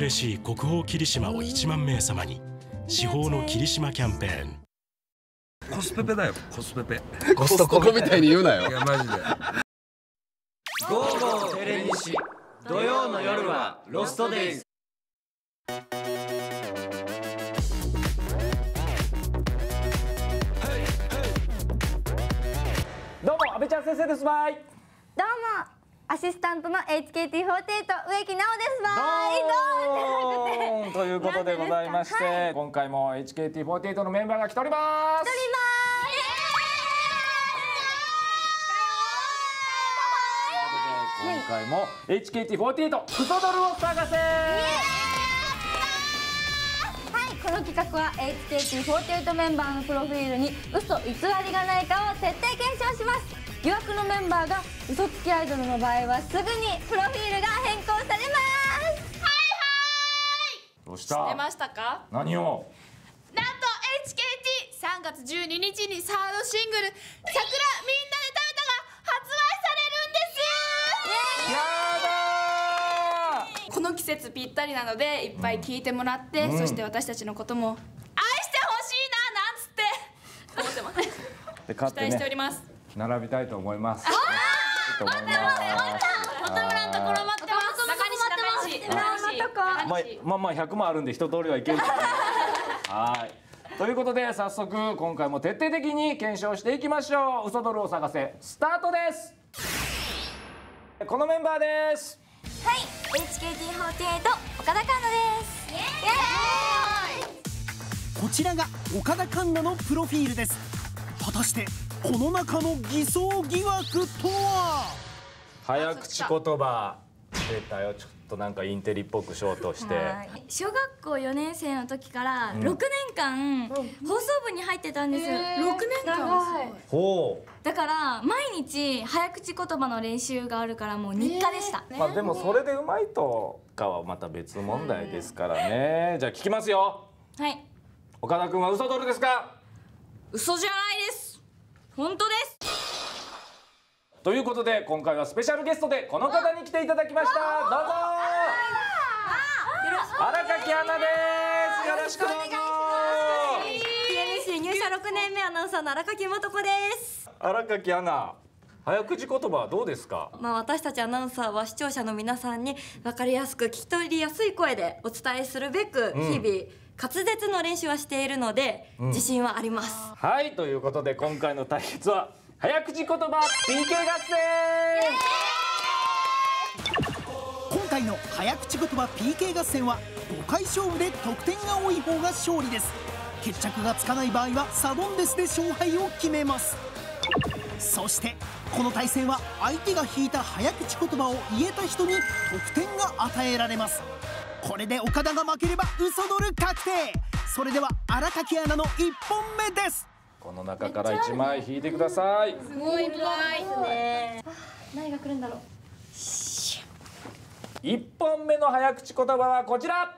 嬉しい国宝霧島を1万名様に。至宝の霧島キャンペーン。 コスペペだよ、コスペペ。 コストコみたいに言うなよ。 いやマジで。 ゴーゴーテレ西、土曜の夜はロストデイズ。 どうも阿部ちゃん先生です。バイ。 どうもアシスタントの HKT48 植木直です。バイ。 ということでございまして、はい、今回も HKT48 のメンバーが来ております。今回も HKT48 ウソドルを探せ。 この企画は HKT48 メンバーのプロフィールに嘘偽りがないかを徹底検証します。疑惑のメンバーが嘘つきアイドルの場合はすぐにプロフィールが変更されます。 どうした？ 知ってましたか？ 何を？ なんと HKT3 月12日にサードシングル「桜みんなで食べた」が発売されるんです。 やこの季節ぴったりなのでいっぱい聴いてもらって、そして私たちのことも愛してほしいななんつって思ってます。 で期待しております。 並びたいと思います。 待って待って待ってフォトブランところ待ってます。中西まあ100万あるんで一通りはいける。はい。ということで早速今回も徹底的に検証していきましょう。嘘ドルを探せスタートです。このメンバーです。 はい、HKT48 岡田環奈です。イエーイ。 こちらが岡田環奈のプロフィールです。果たしてこの中の偽装疑惑とは？ 早口言葉出たよ。ちょっとなんかインテリっぽくショートして。 小学校4年生の時から6年間放送部に入ってたんですよ。6年間。 ほう。 だから毎日早口言葉の練習があるからもう日課でした。 まあでもそれでうまいとかはまた別問題ですからね。じゃあ聞きますよ。 はい。 岡田君は嘘ドルですか？ 嘘じゃないです。本当です。 ということで今回はスペシャルゲストでこの方に来ていただきました。どうぞ。荒垣アナです。よろしくどうぞ。 TNC 入社6年目アナウンサーの荒垣素子です。 荒垣アナ、早口言葉はどうですか？ 私たちアナウンサーは視聴者の皆さんに分かりやすく聞き取りやすい声でお伝えするべく日々滑舌の練習はしているので、自信はあります。 はい、ということで今回の対決は早口言葉 PK 合戦。 今回の早口言葉 PK 合戦は5回勝負で得点が多い方が勝利です。決着がつかない場合はサドンデスで勝敗を決めます。そしてこの対戦は相手が引いた早口言葉を言えた人に得点が与えられます。これで岡田が負ければ嘘ドル確定。それでは荒垣アナの1本目です。 この中から1枚引いてください。 すごいいっぱいですね。 何が来るんだろう。 1本目の早口言葉はこちら。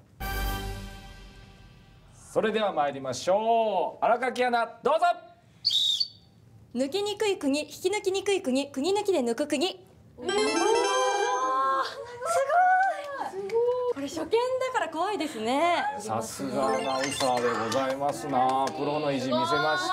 それでは参りましょう。荒垣アナどうぞ。 抜きにくい釘、引き抜きにくい釘、釘抜きで抜く釘。すごい。これ初見だから怖いですね。 さすがアナウンサーでございますな。プロの意地見せました。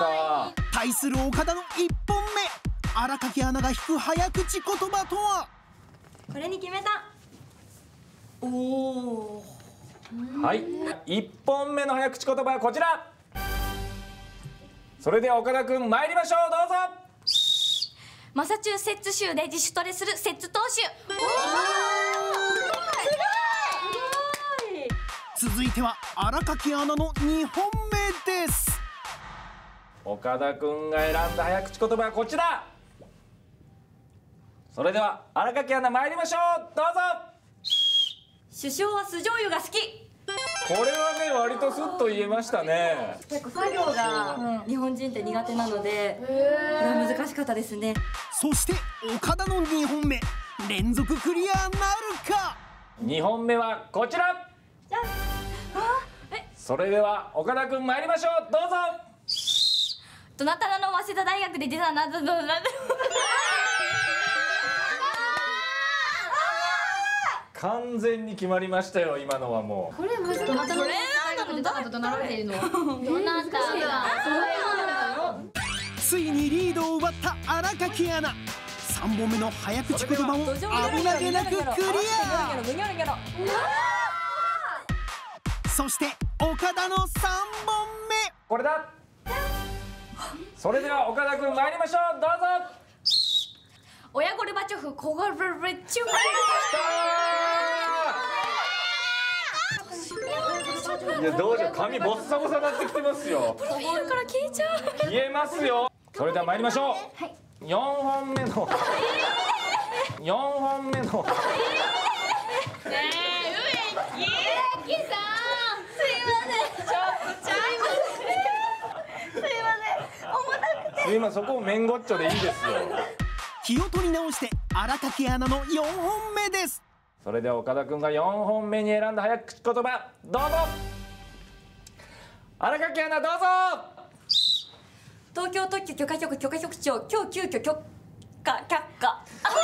対する岡田の1本目、荒垣アナが引く早口言葉とは？ これに決めた。おお。 はい、1本目の早口言葉はこちら。それでは岡田君参りましょう。どうぞ。 マサチューセッツ州で自主トレするセッツ投手。 続いては荒垣アナの2本目です。 岡田君が選んだ早口言葉はこちら。それでは荒垣アナ参りましょう。どうぞ。 首相は酢醤油が好き。 これはね割とスッと言えましたね。 結構作業が日本人って苦手なので、これは難しかったですね。 そして岡田の2本目、連続クリアなるか。 2本目はこちら。それでは岡田君参りましょう。どうぞ。 どなたらの早稲田大学で出たなど完全に決まりましたよ今のはもう。 これ難しい。 これなんだろう、 どなたついにリードを奪った荒垣アナ。3本目の早口言葉を危なげなくクリア。そして岡田の3本目。 これだ。それでは岡田君参りましょう。どうぞ。 親ゴルバチョフ、コゴルバチョフ。 いやどうしよう、髪ボッサボサになってきてますよ。 プロフィールから消えちゃう。 消えますよ。それでは参りましょう。4本目の4本目のねえ、植木さん、すいません。ちょっとちゃいます。すいません。重たくて。 すいません、そこを面ごっちょでいいですよ。 気を取り直して荒垣アナの4本目です。 それでは岡田君が4本目に選んだ早口言葉、どうぞ。荒垣アナどうぞ。 東京特許許可局許可局長、今日急遽許可却下。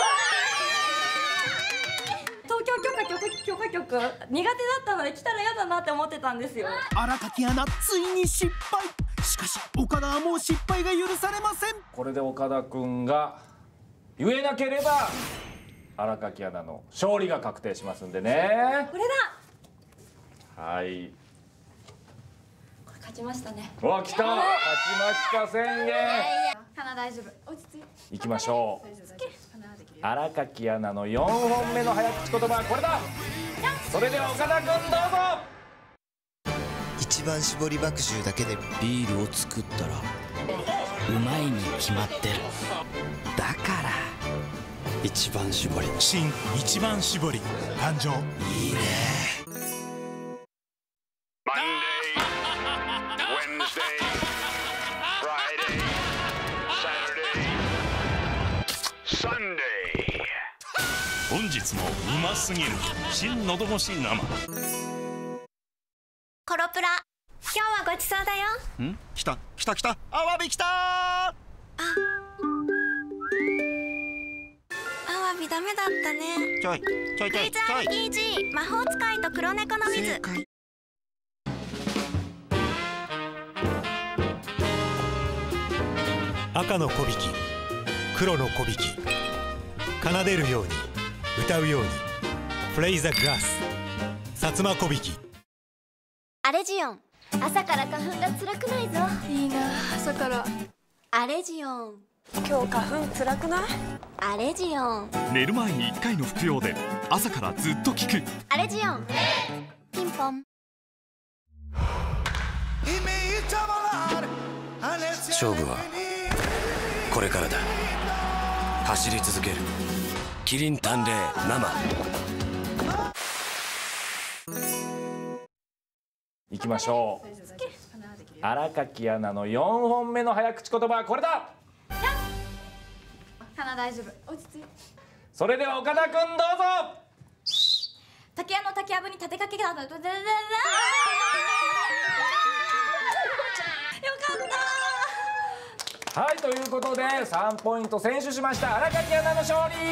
東京許可局苦手だったので来たら嫌だなって思ってたんですよ。 荒垣アナついに失敗。しかし岡田はもう失敗が許されません。 これで岡田君が言えなければ荒垣アナの勝利が確定しますんでね。 これだ。 はい。 これ勝ちましたね。 わ、来た。勝ちました宣言。 花大丈夫。落ち着いて。 行きましょう。荒垣アナの4本目の早口言葉はこれだ。それでは岡田君どうぞ。 一番搾り麦汁だけでビールを作ったらうまいに決まってる。だから一番搾り。 新一番搾り誕生。 いいね。 本日もうますぎる新のどごし生。 コロプラ、今日はごちそうだよ。 ん？来たアワビ来た。アワビダメだったね。ちょいクイズ RPG 魔法使いと黒猫の水。 赤の小引き、黒の小引き、奏でるように歌うように、プレイザグラス、薩摩小引き。 アレジオン、朝から花粉が辛くないぞ。 いいな、朝から。 アレジオン、 今日花粉辛くない？ アレジオン。 寝る前に1回の服用で朝からずっと効く。 アレジオン。ピンポン。 勝負はこれからだ。走り続けるキリン淡麗生。 行きましょう。荒垣アナの4本目の早口言葉はこれだ。 花大丈夫。落ち着いて。 それでは岡田君どうぞ。 竹屋の竹やぶに立てかけがよかった。 はい、ということで3ポイント先取しました荒垣アナの勝利。と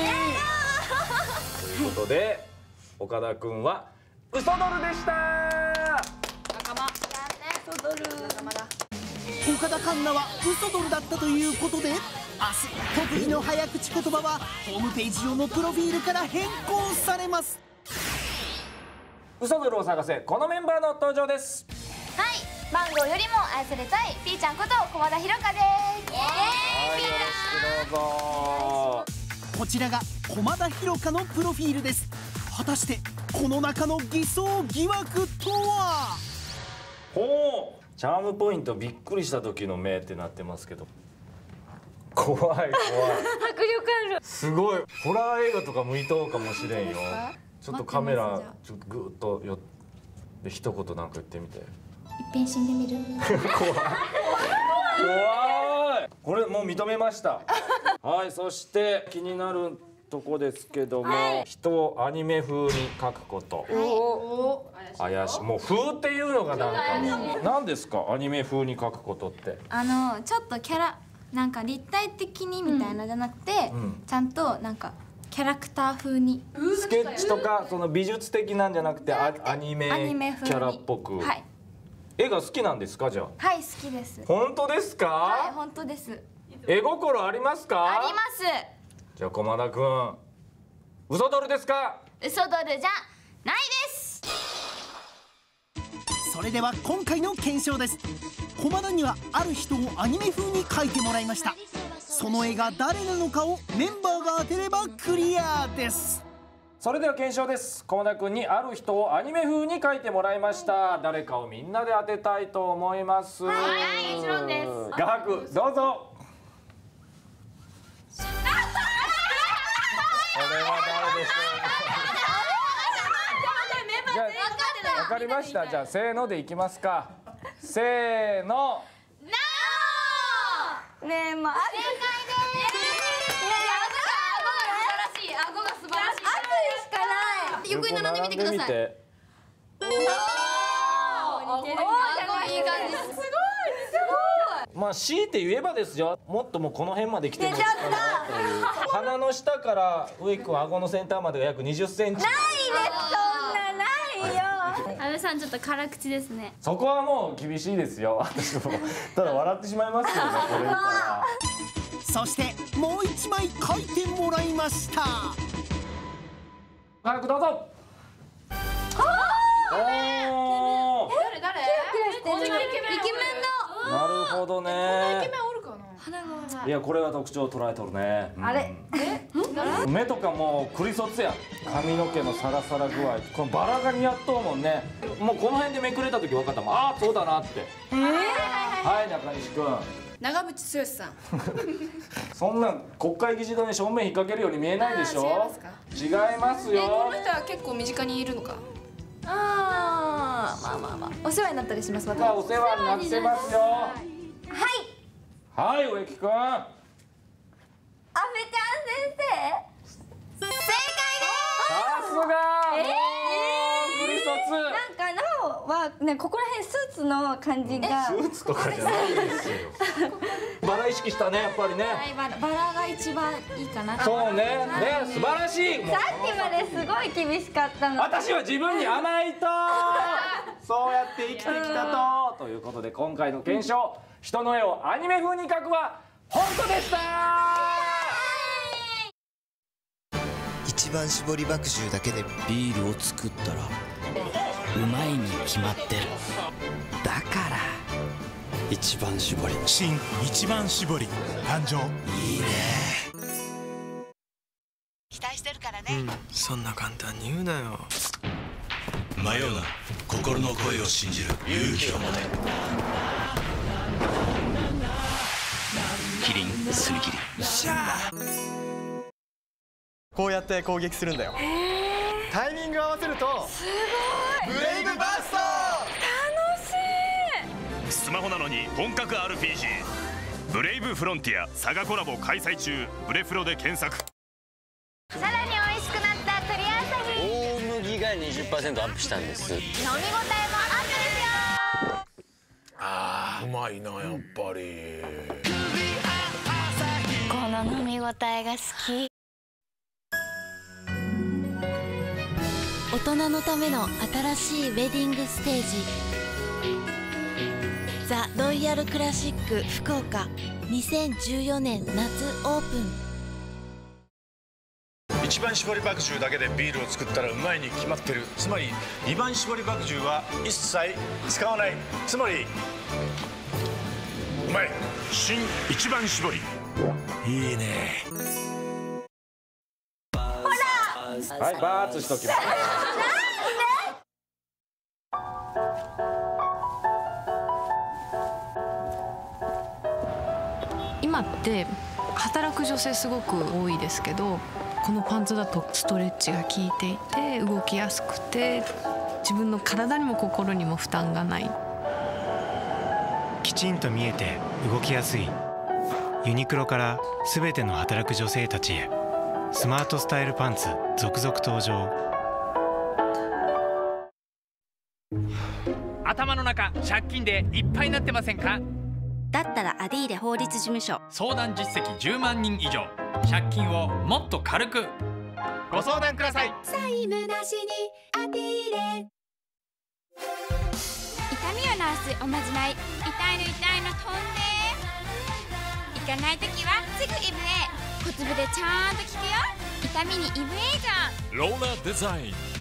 いうことで岡田君はウソドルでした。 仲間。ウソドル。仲間だ。 岡田環奈はウソドルだったということで、明日特技の早口言葉はホームページ用のプロフィールから変更されます。 ウソドルを探せ、このメンバーの登場です。 はい、マンゴーよりも愛されたいピーちゃんこと駒田ひろかです。イエーイ、 よろしくどうぞ。 こちらが駒田ひろかのプロフィールです。果たしてこの中の偽装疑惑とは。 ほう、チャームポイントびっくりした時の目ってなってますけど、怖い怖い。迫力ある。 すごい、ホラー映画とか向いとうかもしれんよ。ちょっとカメラちょっとグーッと寄って一言なんか言ってみて。 いっぺん死んでみる。 怖い怖い。これもう認めましたはい、そして気になるとこですけども、はい、人をアニメ風に描くこと、はい、怪しい。もう風っていうのがなんか何ですか、アニメ風に描くことって。 ちょっとキャラなんか立体的にみたいなじゃなくて、ちゃんとなんかキャラクター風にスケッチとかその美術的なんじゃなくてアニメキ風にャラっぽく。 はい絵が好きなんですかじゃあ。 はい好きです。 本当ですか？ はい本当です。 絵心ありますか？ あります。 じゃあ駒田くん、嘘ドルですか？ 嘘ドルじゃないです。 それでは今回の検証です。駒田にはある人をアニメ風に描いてもらいました。その絵が誰なのかをメンバーが当てればクリアです。 それでは検証です。駒田くんにある人をアニメ風に描いてもらいました。誰かをみんなで当てたいと思います。 はい、もちろんです。 画伯どうぞ。これは誰でしょう。じゃあわかりました。じゃあせーのでいきますか。せーの。 ねえまあ正解です。顎が素晴らしい。 悪意しかない。 横に並んでみてください。 おお似てる。 顎いい感じです。すごい。 まあ強いて言えばですよ。もっともうこの辺まで来てもいいかなという。鼻の下から上くん顎の先端までが約20センチ。 ないです。そんなないよ。 阿部さんちょっと辛口ですね。 そこはもう厳しいですよ。私もただ笑ってしまいますよね。これ見たら。 そしてもう1枚描いてもらいました。 早くどうぞ。おお。 誰？ イケメンだ。 なるほどね。 イケメンおるかな。 いやこれは特徴を捉えとるね。 あれ？ 目とかもうクリソツや。髪の毛のサラサラ具合。このバラが似合っとうもんね。もうこの辺でめくれた時分かったもん。ああそうだなって。はい中西くん。 長渕剛さん。 そんな国会議事堂に正面引っ掛けるように見えないでしょ。違いますこよ。 の人は結構身近にいるのか。 まあお世話になったりします。私。 お世話になってますよ。はい植木くん。 阿部ちゃん先生。 正解です。 さすが。クリソツ。 なんかなおはねここら辺スーツの感じが。 スーツとかじゃないですよ。バラ意識したねやっぱりね。 バラが一番いいかな。 そうね。素晴らしい。 さっきまですごい厳しかったの。 私は自分に甘いと。そうやって生きてきたと。ということで今回の検証、人の絵をアニメ風に描くは本当でした。 一番搾り麦汁だけでビールを作ったらうまいに決まってる。だから一番搾り。 新一番搾り誕生。 いいね。 期待してるからね。 そんな簡単に言うなよ。 迷うな、心の声を信じる勇気を持て。キリンすり切り。 こうやって攻撃するんだよ。タイミング合わせるとすごい。 ブレイブバースト。 楽しい。スマホなのに本格 RPG ブレイブフロンティアサガコラボ開催中。ブレフロで検索。 さらに美味しくなったクリアサギ。 大麦が 20% アップしたんです。 飲み応えもアップですよ。 あーうまいなやっぱり。 この飲み応えが好き。 大人のための新しいウェディングステージ、ザ・ロイヤルクラシック福岡、2014年夏オープン。 一番搾り麦汁だけでビールを作ったらうまいに決まってる。つまり二番搾り麦汁は一切使わない。つまりうまい。新一番搾り。いいね。 はい、バーツしときます。 今って働く女性すごく多いですけど、このパンツだとストレッチが効いていて動きやすくて、自分の体にも心にも負担がない。 きちんと見えて動きやすい。ユニクロから全ての働く女性たちへ、スマートスタイルパンツ続々登場。 頭の中借金でいっぱいになってませんか？ だったらアディーレ法律事務所。 相談実績10万人以上。借金をもっと軽く。 ご相談ください。 債務なしにアティーレ。痛みを治すおまじない。痛いの痛いの飛んで。行かないときはすぐイブへ。小粒でちゃんと効くよ。痛みにイブエージョン。 ローラーデザイン